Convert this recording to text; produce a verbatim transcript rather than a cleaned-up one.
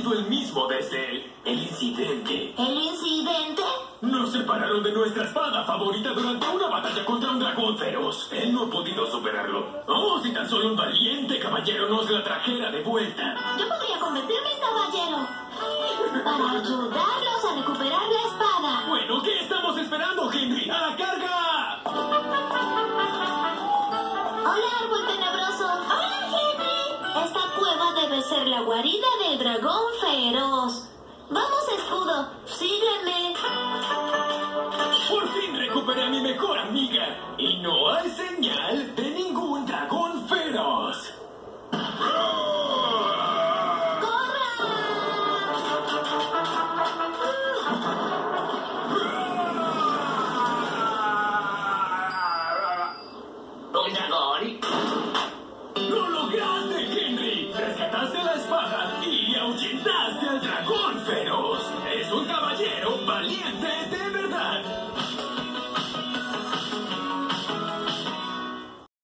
sido el mismo desde el incidente. ¿El incidente? Nos separaron de nuestra espada favorita durante una batalla contra un dragón feroz. Él no ha podido superarlo. Oh, si tan solo un valiente caballero nos la trajera de vuelta. Yo podría convertirme en caballero para ayudarlos a recuperar la espada. Bueno, ¿qué estamos esperando, Henry? ¡A la carga! Hola, árbol tenebroso. Hola, Henry. Esta cueva debe ser la guarida del dragón feroz. Vamos, escudo. Sígueme. Por fin recuperé a mi mejor amiga. Y no hay señal de ningún dragón feroz. ¡Un dragón! ¡Lo lograste, Henry! Rescataste la espada y ahuyentaste al dragón feroz. Es un caballero valiente.